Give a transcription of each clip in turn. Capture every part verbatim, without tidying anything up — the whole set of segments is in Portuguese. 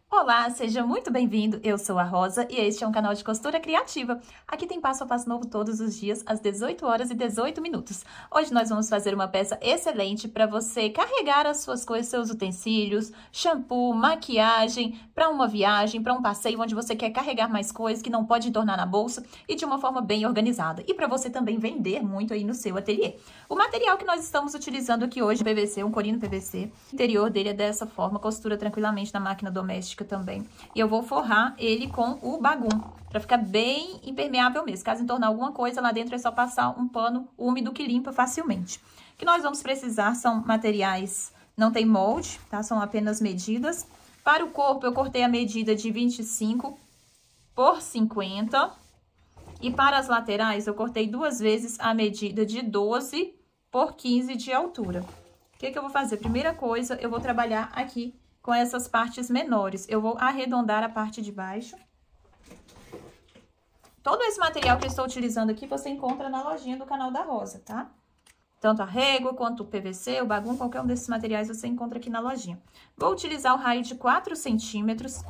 Olá, seja muito bem-vindo, eu sou a Rosa e este é um canal de costura criativa. Aqui tem passo a passo novo todos os dias, às dezoito horas e dezoito minutos. Hoje nós vamos fazer uma peça excelente para você carregar as suas coisas, seus utensílios, shampoo, maquiagem, para uma viagem, para um passeio onde você quer carregar mais coisas que não pode entornar na bolsa e de uma forma bem organizada. E para você também vender muito aí no seu ateliê. O material que nós estamos utilizando aqui hoje é P V C, um corino P V C. O interior dele é dessa forma, costura tranquilamente na máquina doméstica também. E eu vou forrar ele com o bagum, para ficar bem impermeável mesmo. Caso entornar alguma coisa lá dentro, é só passar um pano úmido que limpa facilmente. O que nós vamos precisar são materiais, não tem molde, tá? São apenas medidas. Para o corpo, eu cortei a medida de vinte e cinco por cinquenta. E para as laterais, eu cortei duas vezes a medida de doze por quinze de altura. O que que eu vou fazer? Primeira coisa, eu vou trabalhar aqui com essas partes menores. Eu vou arredondar a parte de baixo. Todo esse material que eu estou utilizando aqui, você encontra na lojinha do canal da Rosa, tá? Tanto a régua, quanto o P V C, o bagum, qualquer um desses materiais você encontra aqui na lojinha. Vou utilizar o raio de quatro centímetros.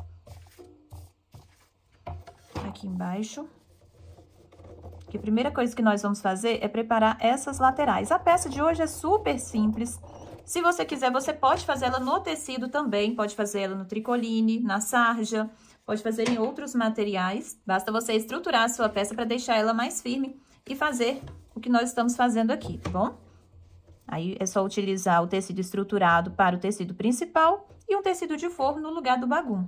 Aqui embaixo. Que a primeira coisa que nós vamos fazer é preparar essas laterais. A peça de hoje é super simples. Se você quiser, você pode fazer ela no tecido também, pode fazer ela no tricoline, na sarja, pode fazer em outros materiais. Basta você estruturar a sua peça para deixar ela mais firme e fazer o que nós estamos fazendo aqui, tá bom? Aí é só utilizar o tecido estruturado para o tecido principal e um tecido de forro no lugar do bagum.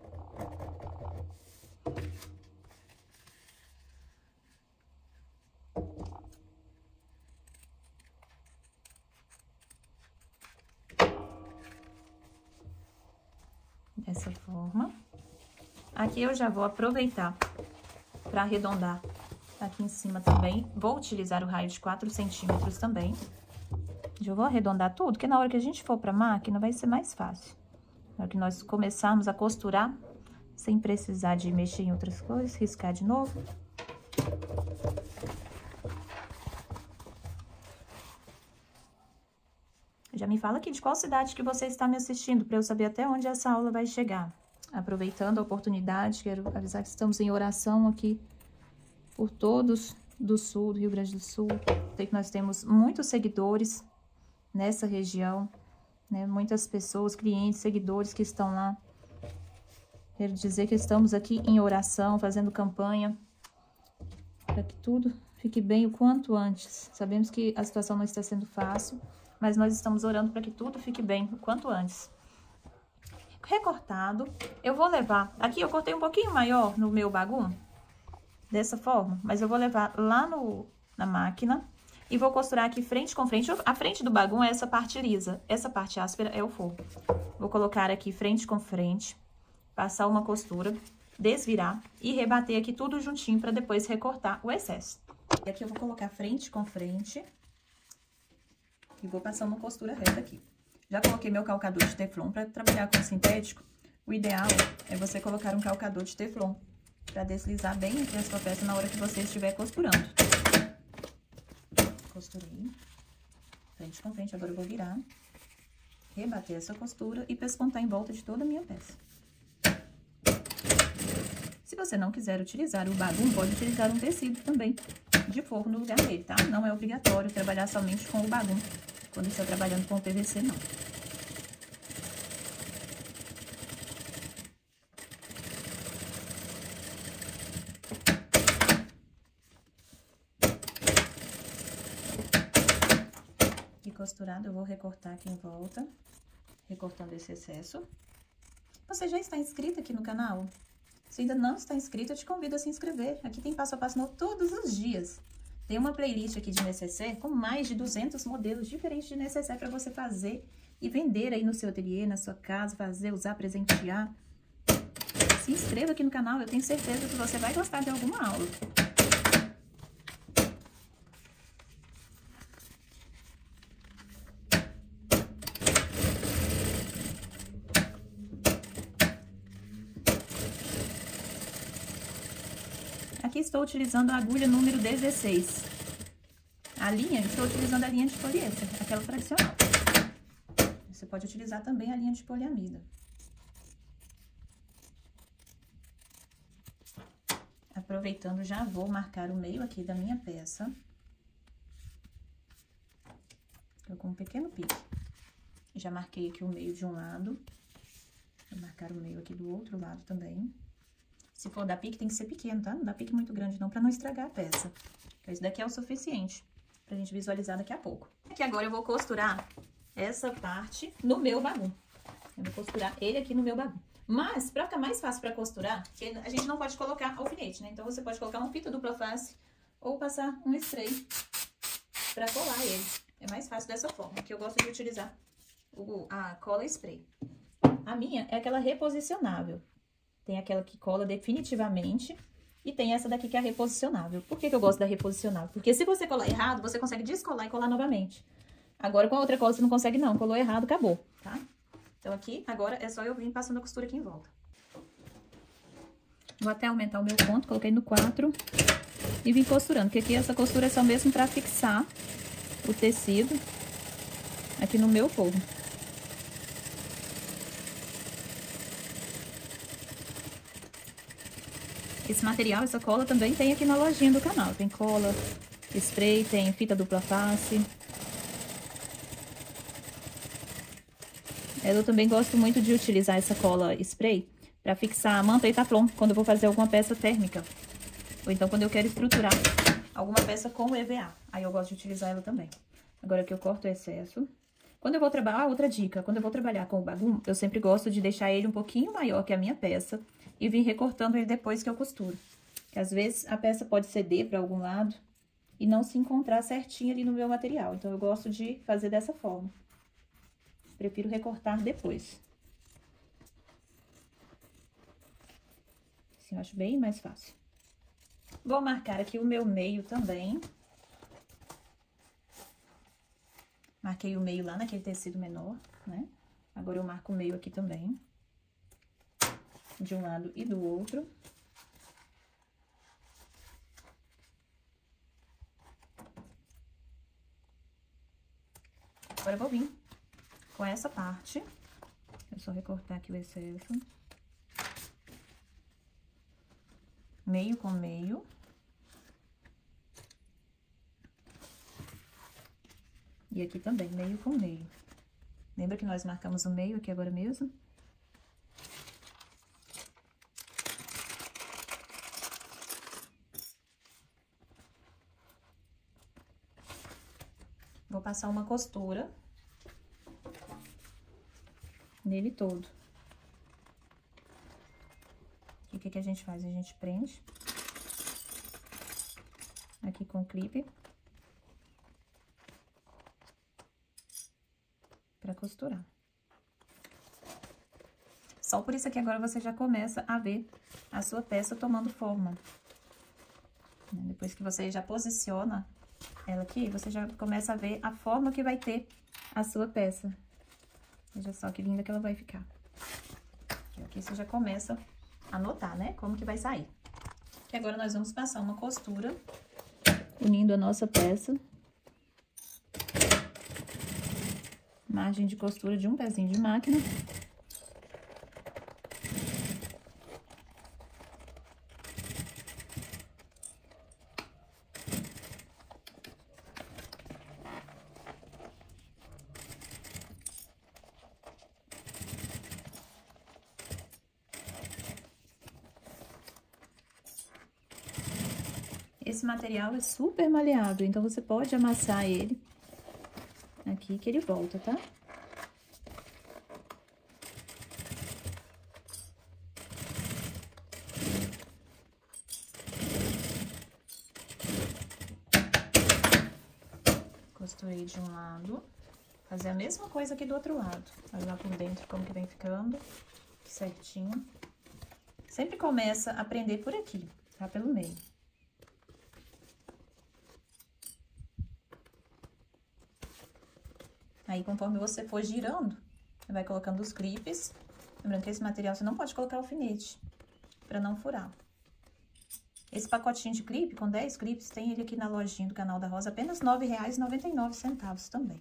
Dessa forma. Aqui eu já vou aproveitar para arredondar aqui em cima também. Vou utilizar o raio de quatro centímetros também. Já vou arredondar tudo, que na hora que a gente for para a máquina vai ser mais fácil. Na hora que nós começarmos a costurar, sem precisar de mexer em outras coisas, riscar de novo. Já me fala aqui de qual cidade que você está me assistindo, para eu saber até onde essa aula vai chegar. Aproveitando a oportunidade, quero avisar que estamos em oração aqui por todos do sul, do Rio Grande do Sul. Sei que nós temos muitos seguidores nessa região, né? Muitas pessoas, clientes, seguidores que estão lá. Quero dizer que estamos aqui em oração, fazendo campanha, para que tudo fique bem o quanto antes. Sabemos que a situação não está sendo fácil, mas nós estamos orando para que tudo fique bem o quanto antes. Recortado, eu vou levar... Aqui eu cortei um pouquinho maior no meu bagum, dessa forma, mas eu vou levar lá no, na máquina e vou costurar aqui frente com frente. A frente do bagum é essa parte lisa, essa parte áspera é o forro. Vou colocar aqui frente com frente, passar uma costura, desvirar e rebater aqui tudo juntinho para depois recortar o excesso. E aqui eu vou colocar frente com frente. E vou passar uma costura reta aqui. Já coloquei meu calcador de teflon para trabalhar com sintético. O ideal é você colocar um calcador de teflon para deslizar bem entre a sua peça na hora que você estiver costurando. Costurei. Frente com frente, agora eu vou virar. Rebater essa costura e pespontar em volta de toda a minha peça. Se você não quiser utilizar o bagum, pode utilizar um tecido também de forro no lugar dele, tá? Não é obrigatório trabalhar somente com o bagum quando está trabalhando com o P V C, não. E costurado, eu vou recortar aqui em volta, recortando esse excesso. Você já está inscrito aqui no canal? Se ainda não está inscrito, eu te convido a se inscrever. Aqui tem passo a passo novo todos os dias. Tem uma playlist aqui de necessaire com mais de duzentos modelos diferentes de necessaire para você fazer e vender aí no seu ateliê, na sua casa, fazer, usar, presentear. Se inscreva aqui no canal, eu tenho certeza que você vai gostar de alguma aula. Aqui estou utilizando a agulha número dezesseis. A linha, estou utilizando a linha de poliéster, aquela tradicional. Você pode utilizar também a linha de poliamida. Aproveitando, já vou marcar o meio aqui da minha peça. Eu com um pequeno pique. Já marquei aqui o meio de um lado. Vou marcar o meio aqui do outro lado também. Se for dar pique, tem que ser pequeno, tá? Não dá pique muito grande não, pra não estragar a peça. Então, esse daqui é o suficiente pra gente visualizar daqui a pouco. Aqui agora eu vou costurar essa parte no meu bagum. Eu vou costurar ele aqui no meu bagum. Mas, pra ficar mais fácil pra costurar, porque a gente não pode colocar alfinete, né? Então, você pode colocar uma fita dupla face ou passar um spray pra colar ele. É mais fácil dessa forma, que eu gosto de utilizar o, a cola spray. A minha é aquela reposicionável. Tem aquela que cola definitivamente e tem essa daqui que é a reposicionável. Por que que eu gosto da reposicionável? Porque se você colar errado, você consegue descolar e colar novamente. Agora, com a outra cola, você não consegue não. Colou errado, acabou, tá? Então, aqui, agora, é só eu vir passando a costura aqui em volta. Vou até aumentar o meu ponto, coloquei no quatro e vim costurando. Porque aqui essa costura é só mesmo pra fixar o tecido aqui no meu forro. Esse material, essa cola, também tem aqui na lojinha do canal. Tem cola, spray, tem fita dupla face. Eu também gosto muito de utilizar essa cola spray para fixar manta e taflon quando eu vou fazer alguma peça térmica. Ou então quando eu quero estruturar alguma peça com E V A. Aí eu gosto de utilizar ela também. Agora que eu corto o excesso. Quando eu vou trabalhar, ah, outra dica, quando eu vou trabalhar com o bagum, eu sempre gosto de deixar ele um pouquinho maior que a minha peça e vir recortando ele depois que eu costuro. Porque às vezes a peça pode ceder para algum lado e não se encontrar certinho ali no meu material. Então eu gosto de fazer dessa forma. Prefiro recortar depois. Assim, eu acho bem mais fácil. Vou marcar aqui o meu meio também. Marquei o meio lá naquele tecido menor, né? Agora eu marco o meio aqui também. De um lado e do outro. Agora eu vou vir com essa parte. É só recortar aqui o excesso. Meio com meio. E aqui também, meio com meio. Lembra que nós marcamos o meio aqui agora mesmo? Vou passar uma costura nele todo. E o que que a gente faz? A gente prende aqui com o clipe para costurar. Só por isso aqui agora você já começa a ver a sua peça tomando forma. Depois que você já posiciona ela aqui, você já começa a ver a forma que vai ter a sua peça. Veja só que linda que ela vai ficar. Aqui você já começa a notar, né, como que vai sair. E agora nós vamos passar uma costura unindo a nossa peça. Margem de costura de um pezinho de máquina. Esse material é super maleável, então você pode amassar ele aqui que ele volta, tá? Costurei de um lado, fazer a mesma coisa aqui do outro lado. Olha lá por dentro como que vem ficando, certinho. Sempre começa a prender por aqui, tá? Pelo meio. Aí, conforme você for girando, você vai colocando os clipes. Lembrando que esse material você não pode colocar alfinete, pra não furar. Esse pacotinho de clipe, com dez clipes, tem ele aqui na lojinha do Canal da Rosa, apenas nove reais e noventa e nove centavos também.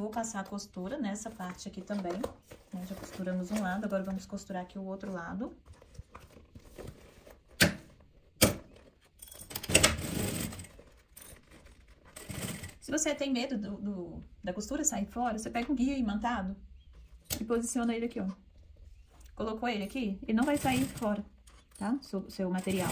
vou passar a costura nessa parte aqui também, né? Já costuramos um lado, agora vamos costurar aqui o outro lado. Se você tem medo do, do, da costura sair fora, você pega um guia imantado e posiciona ele aqui, ó. Colocou ele aqui, ele não vai sair fora, tá? Seu, seu material.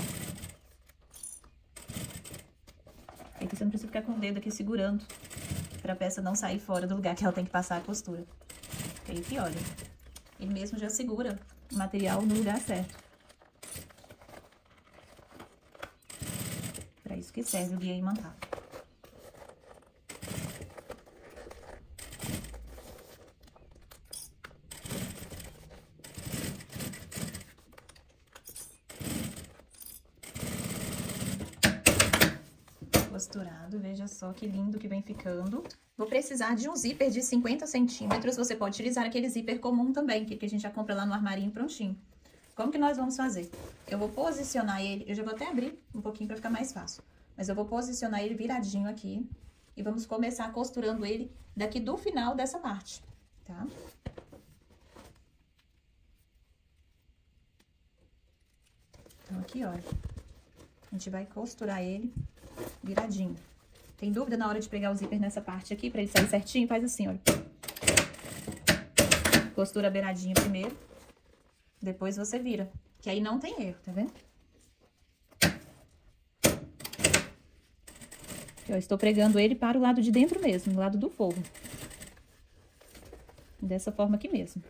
Aí você não precisa ficar com o dedo aqui segurando pra peça não sair fora do lugar que ela tem que passar a costura. Aí aqui, olha, ele mesmo já segura o material no lugar certo. Pra isso que serve o guia imantado. Costurado, veja só que lindo que vem ficando. Vou precisar de um zíper de cinquenta centímetros, você pode utilizar aquele zíper comum também, que a gente já compra lá no armarinho prontinho. Como que nós vamos fazer? Eu vou posicionar ele, eu já vou até abrir um pouquinho pra ficar mais fácil, mas eu vou posicionar ele viradinho aqui e vamos começar costurando ele daqui do final dessa parte, tá? Então, aqui, olha, a gente vai costurar ele viradinho. Tem dúvida na hora de pregar o zíper nessa parte aqui, pra ele sair certinho? Faz assim, olha. Costura beiradinha primeiro, depois você vira, que aí não tem erro, tá vendo? Eu estou pregando ele para o lado de dentro mesmo, no lado do forro. Dessa forma aqui mesmo.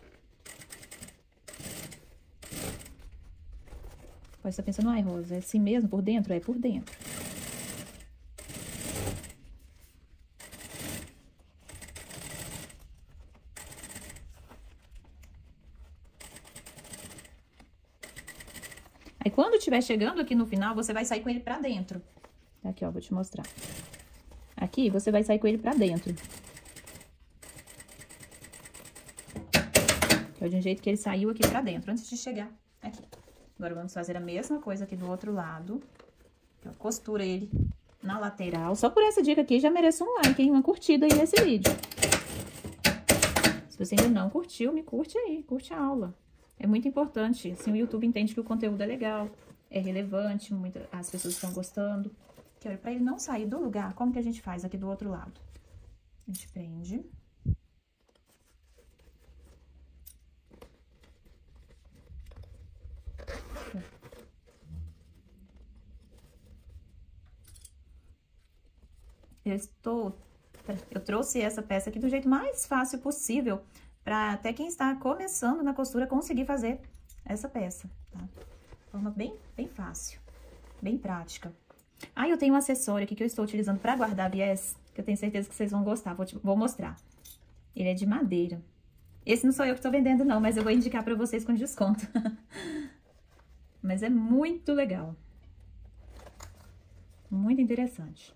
Pode estar pensando, ai, Rosa, é assim mesmo por dentro? É por dentro. Aí, quando estiver chegando aqui no final, você vai sair com ele pra dentro. Aqui, ó, vou te mostrar. Aqui, você vai sair com ele pra dentro. Que é de um jeito que ele saiu aqui pra dentro, antes de chegar aqui. Agora, vamos fazer a mesma coisa aqui do outro lado. Aqui, ó, costura ele na lateral. Só por essa dica aqui, já merece um like, hein? Uma curtida aí nesse vídeo. Se você ainda não curtiu, me curte aí, curte a aula. É muito importante, assim o YouTube entende que o conteúdo é legal, é relevante, muita, as pessoas estão gostando. Aqui, olha, pra ele não sair do lugar, como que a gente faz aqui do outro lado? A gente prende. Eu estou, eu trouxe essa peça aqui do jeito mais fácil possível, para até quem está começando na costura conseguir fazer essa peça, tá? De forma bem, bem fácil, bem prática. Ah, eu tenho um acessório aqui que eu estou utilizando para guardar viés, que eu tenho certeza que vocês vão gostar, vou, te, vou mostrar. Ele é de madeira. Esse não sou eu que estou vendendo não, mas eu vou indicar para vocês com desconto. Mas é muito legal. Muito interessante.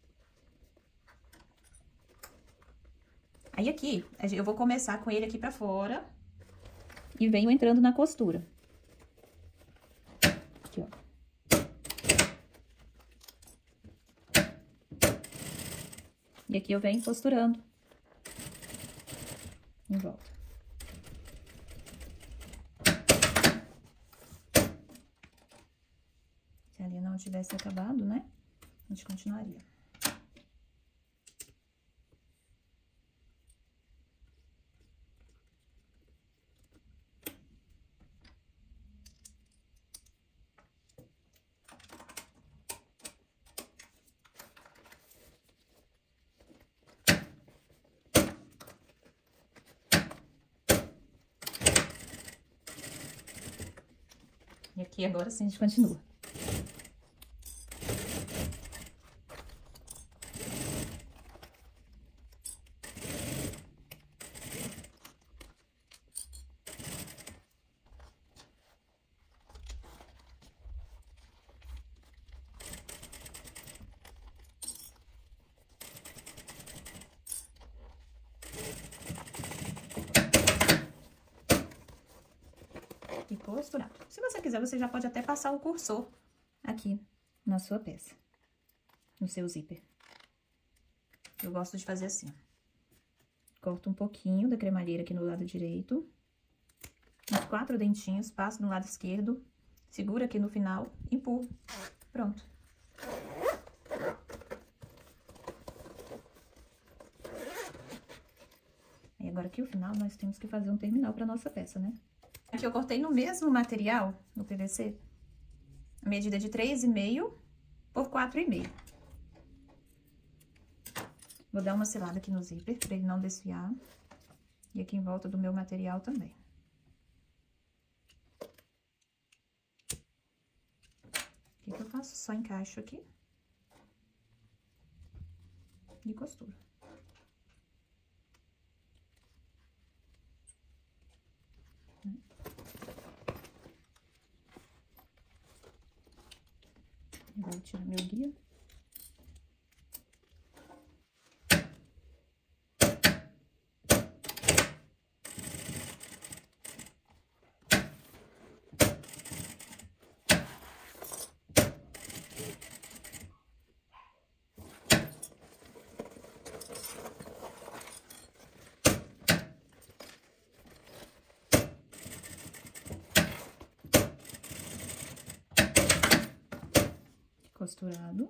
Aí, aqui, eu vou começar com ele aqui pra fora e venho entrando na costura. Aqui, ó. E aqui eu venho costurando em volta. Se ali não tivesse acabado, né? A gente continuaria. E aqui agora sim a gente continua. E costurado. Se você quiser, você já pode até passar o cursor aqui na sua peça, no seu zíper. Eu gosto de fazer assim, ó. Corto um pouquinho da cremalheira aqui no lado direito. Uns quatro dentinhos, passo no lado esquerdo, segura aqui no final, empurro. Pronto. E agora aqui o final nós temos que fazer um terminal para nossa peça, né? Aqui eu cortei no mesmo material, no P V C, a medida de três e meio por quatro e meio. Vou dar uma selada aqui no zíper, para ele não desfiar. E aqui em volta do meu material também. O que que eu faço? Só encaixo aqui. E costuro. Vou tirar meu guia. Costurado.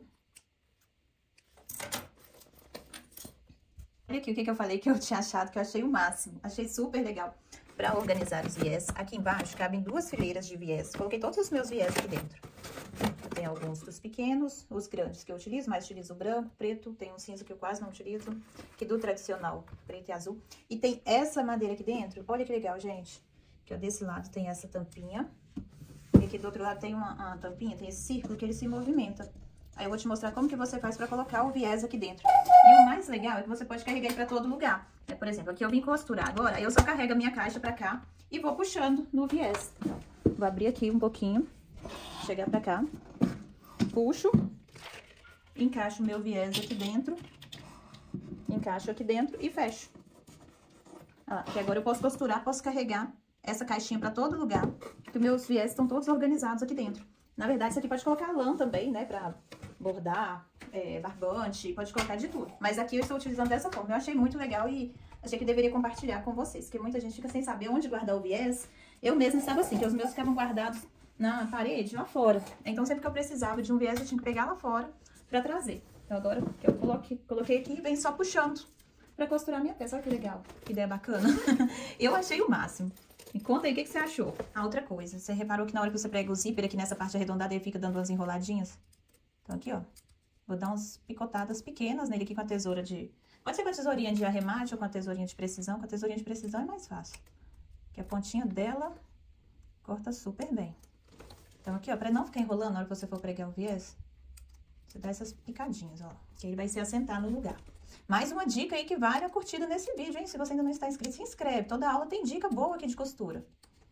Olha aqui o que que eu falei que eu tinha achado, que eu achei o máximo. Achei super legal para organizar os viés. Aqui embaixo cabem duas fileiras de viés. Coloquei todos os meus viés aqui dentro. Tem alguns dos pequenos, os grandes que eu utilizo, mas utilizo o branco, preto, tem um cinza que eu quase não utilizo, que do tradicional, preto e azul. E tem essa madeira aqui dentro, olha que legal, gente. Que ó, desse lado tem essa tampinha. E aqui do outro lado tem uma, uma tampinha, tem esse círculo que ele se movimenta. Aí eu vou te mostrar como que você faz pra colocar o viés aqui dentro. E o mais legal é que você pode carregar ele pra todo lugar. É, por exemplo, aqui eu vim costurar agora, aí eu só carrego a minha caixa pra cá e vou puxando no viés. Vou abrir aqui um pouquinho, chegar pra cá, puxo, encaixo o meu viés aqui dentro, encaixo aqui dentro e fecho. Olha lá, que agora eu posso costurar, posso carregar essa caixinha pra todo lugar, que meus viés estão todos organizados aqui dentro. Na verdade, isso aqui pode colocar lã também, né, pra bordar, é, barbante, pode colocar de tudo. Mas aqui eu estou utilizando dessa forma. Eu achei muito legal e achei que deveria compartilhar com vocês, porque muita gente fica sem saber onde guardar o viés. Eu mesma estava assim, que os meus ficavam guardados na parede, lá fora. Então, sempre que eu precisava de um viés, eu tinha que pegar lá fora pra trazer. Então, agora que eu coloquei, coloquei aqui, vem só puxando pra costurar minha peça. Olha que legal, que ideia bacana. Eu achei o máximo. Me conta aí o que, que você achou. Ah, outra coisa, você reparou que na hora que você prega o zíper aqui nessa parte arredondada, ele fica dando umas enroladinhas? Então, aqui, ó, vou dar umas picotadas pequenas nele aqui com a tesoura de... Pode ser com a tesourinha de arremate ou com a tesourinha de precisão. Com a tesourinha de precisão é mais fácil. Que a pontinha dela corta super bem. Então, aqui, ó, pra não ficar enrolando na hora que você for pregar o viés, você dá essas picadinhas, ó, que ele vai se assentar no lugar. Mais uma dica aí que vale a curtida nesse vídeo, hein? Se você ainda não está inscrito, se inscreve. Toda aula tem dica boa aqui de costura.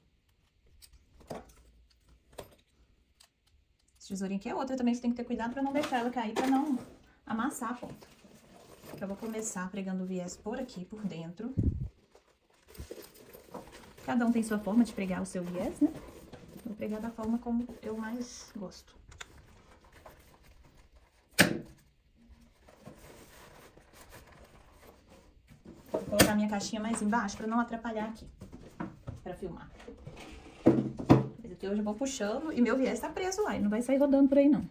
Essa tesourinha aqui é outra também, você tem que ter cuidado pra não deixar ela cair, pra não amassar a ponta. Eu vou começar pregando o viés por aqui, por dentro. Cada um tem sua forma de pregar o seu viés, né? Vou pregar da forma como eu mais gosto. Vou colocar minha caixinha mais embaixo pra não atrapalhar aqui, pra filmar. Mas aqui eu já vou puxando e meu viés tá preso lá, ele não vai sair rodando por aí, não.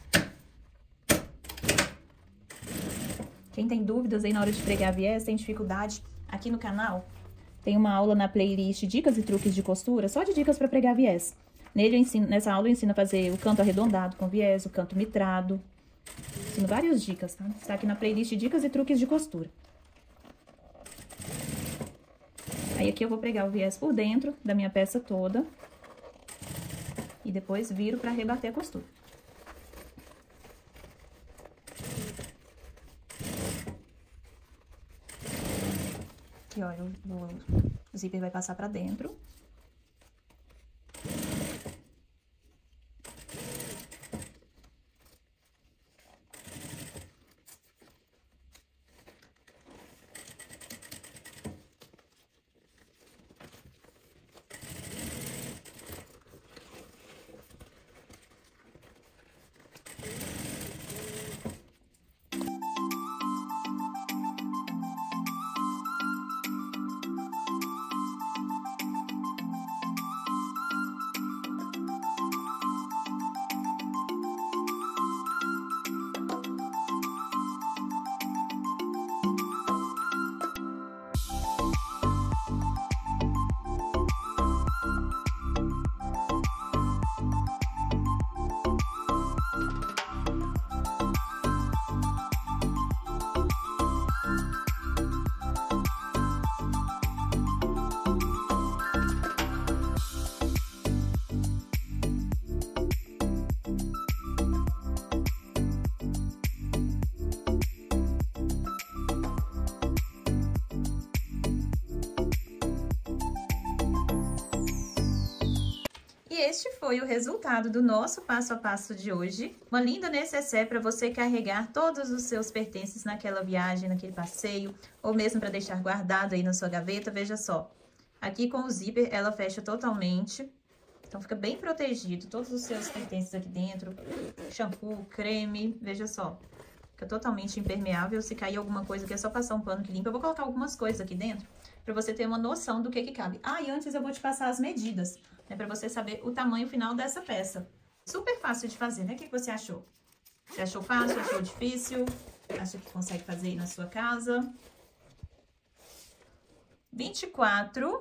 Quem tem dúvidas aí na hora de pregar viés, tem dificuldade, aqui no canal tem uma aula na playlist Dicas e Truques de Costura, só de dicas pra pregar viés. Nele eu ensino, nessa aula eu ensino a fazer o canto arredondado com viés, o canto mitrado. Ensino várias dicas, tá? Está aqui na playlist Dicas e Truques de Costura. Aí aqui eu vou pregar o viés por dentro da minha peça toda. E depois viro pra rebater a costura. Aqui, ó, eu vou, o zíper vai passar pra dentro. este foi o resultado do nosso passo a passo de hoje. Uma linda necessaire para você carregar todos os seus pertences naquela viagem, naquele passeio, ou mesmo para deixar guardado aí na sua gaveta. Veja só, aqui com o zíper ela fecha totalmente, então fica bem protegido, todos os seus pertences aqui dentro, shampoo, creme, veja só. Fica totalmente impermeável, se cair alguma coisa aqui é só passar um pano que limpa. Eu vou colocar algumas coisas aqui dentro para você ter uma noção do que que cabe. Ah, e antes eu vou te passar as medidas, né, para você saber o tamanho final dessa peça. Super fácil de fazer, né? O que que você achou? Você achou fácil? Achou difícil? Acha que consegue fazer aí na sua casa? vinte e quatro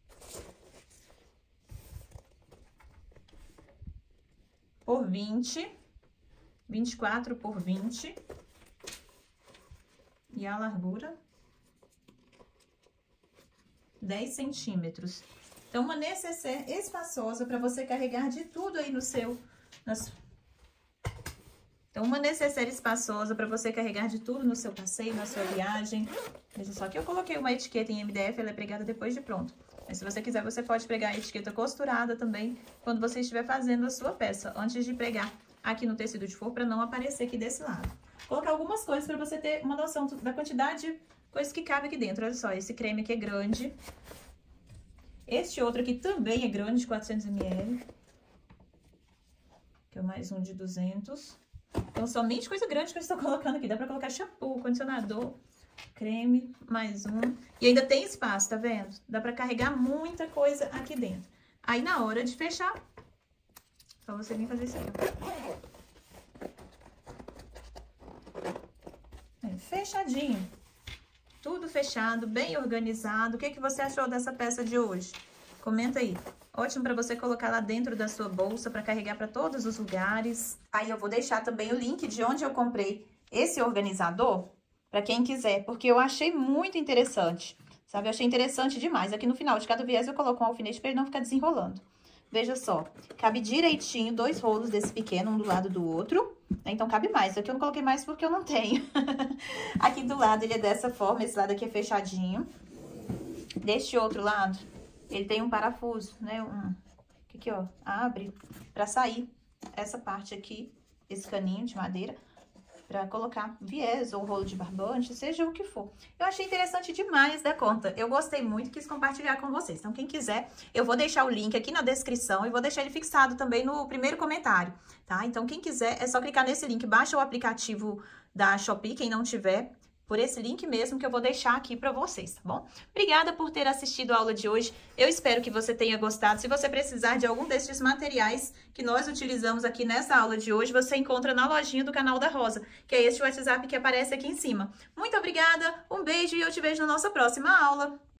por vinte, vinte e quatro por vinte. E a largura, dez centímetros. Então, uma necessaire espaçosa para você carregar de tudo aí no seu... Nas... Então, uma necessaire espaçosa para você carregar de tudo no seu passeio, na sua viagem. Veja só que eu coloquei uma etiqueta em M D F, ela é pregada depois de pronto. Mas se você quiser, você pode pregar a etiqueta costurada também quando você estiver fazendo a sua peça, antes de pregar aqui no tecido de forro, para não aparecer aqui desse lado. Colocar algumas coisas para você ter uma noção da quantidade de coisas que cabe aqui dentro. Olha só, esse creme aqui é grande. Este outro aqui também é grande, de quatrocentos mililitros. Que é mais um de duzentos. Então, somente coisa grande que eu estou colocando aqui. Dá pra colocar shampoo, condicionador, creme, mais um. E ainda tem espaço, tá vendo? Dá pra carregar muita coisa aqui dentro. Aí, na hora de fechar, só você vir fazer isso aqui, ó. Fechadinho, tudo fechado, bem organizado. O que que você achou dessa peça de hoje? Comenta aí. Ótimo para você colocar lá dentro da sua bolsa, para carregar para todos os lugares. Aí eu vou deixar também o link de onde eu comprei esse organizador, para quem quiser, porque eu achei muito interessante, sabe? Eu achei interessante demais. Aqui no final de cada viés eu coloco um alfinete para ele não ficar desenrolando. Veja só, cabe direitinho dois rolos desse pequeno, um do lado do outro. Então, cabe mais. Aqui eu não coloquei mais porque eu não tenho. Aqui do lado ele é dessa forma, esse lado aqui é fechadinho. Deste outro lado, ele tem um parafuso, né? Um, aqui, ó, abre pra sair essa parte aqui, esse caninho de madeira, pra colocar viés ou rolo de barbante, seja o que for. Eu achei interessante demais da conta. Eu gostei muito, quis compartilhar com vocês. Então, quem quiser, eu vou deixar o link aqui na descrição e vou deixar ele fixado também no primeiro comentário, tá? Então, quem quiser, é só clicar nesse link, baixa o aplicativo da Shopee, quem não tiver, por esse link mesmo que eu vou deixar aqui pra vocês, tá bom? Obrigada por ter assistido a aula de hoje. Eu espero que você tenha gostado. Se você precisar de algum desses materiais que nós utilizamos aqui nessa aula de hoje, você encontra na lojinha do canal da Rosa, que é este WhatsApp que aparece aqui em cima. Muito obrigada, um beijo e eu te vejo na nossa próxima aula.